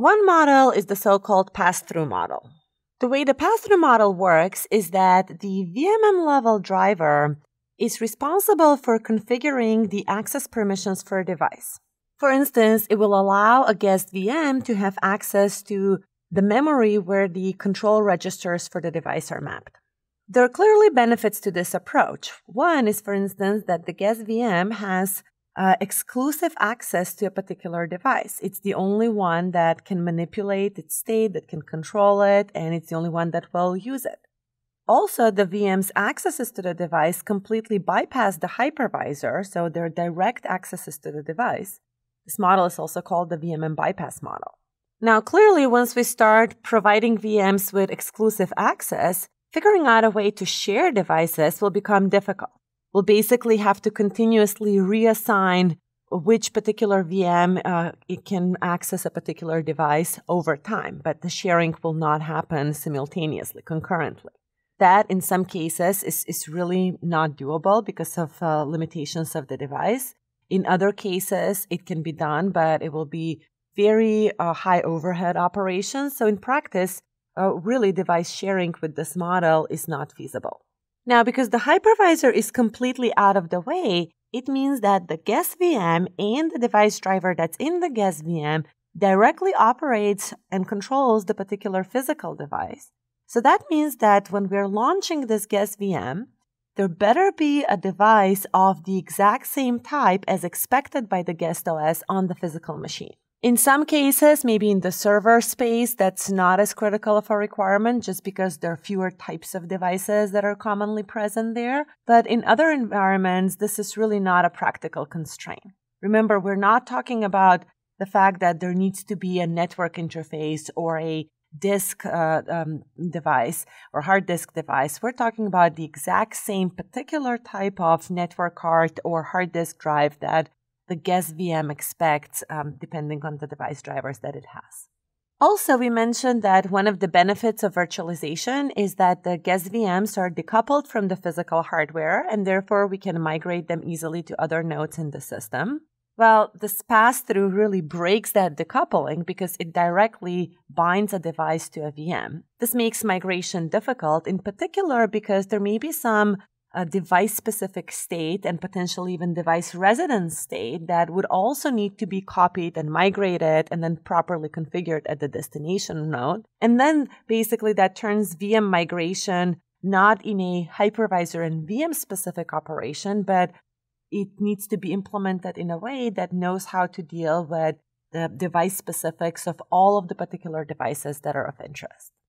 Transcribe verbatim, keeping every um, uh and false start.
One model is the so-called pass-through model. The way the pass-through model works is that the V M M-level driver is responsible for configuring the access permissions for a device. For instance, it will allow a guest V M to have access to the memory where the control registers for the device are mapped. There are clearly benefits to this approach. One is, for instance, that the guest V M has uh, exclusive access to a particular device. It's the only one that can manipulate its state, that can control it, and it's the only one that will use it. Also, the V M's accesses to the device completely bypass the hypervisor, so they're direct accesses to the device. This model is also called the V M M bypass model. Now, clearly, once we start providing V Ms with exclusive access, figuring out a way to share devices will become difficult. We'll basically have to continuously reassign which particular V M uh, it can access a particular device over time, but the sharing will not happen simultaneously, concurrently. That, in some cases, is, is really not doable because of uh, limitations of the device. In other cases, it can be done, but it will be very uh, high overhead operations. So in practice, uh, really device sharing with this model is not feasible. Now, because the hypervisor is completely out of the way, it means that the guest V M and the device driver that's in the guest V M directly operates and controls the particular physical device. So that means that when we're launching this guest V M, there better be a device of the exact same type as expected by the guest O S on the physical machine. In some cases, maybe in the server space, that's not as critical of a requirement just because there are fewer types of devices that are commonly present there. But in other environments, this is really not a practical constraint. Remember, we're not talking about the fact that there needs to be a network interface or a disk uh, um, device or hard disk device. We're talking about the exact same particular type of network card or hard disk drive that the guest V M expects, um, depending on the device drivers that it has. Also, we mentioned that one of the benefits of virtualization is that the guest V Ms are decoupled from the physical hardware, and therefore we can migrate them easily to other nodes in the system. Well, this pass-through really breaks that decoupling because it directly binds a device to a V M. This makes migration difficult, in particular because there may be some a device-specific state and potentially even device residence state that would also need to be copied and migrated and then properly configured at the destination node. And then basically that turns V M migration not in a hypervisor and V M-specific operation, but it needs to be implemented in a way that knows how to deal with the device specifics of all of the particular devices that are of interest.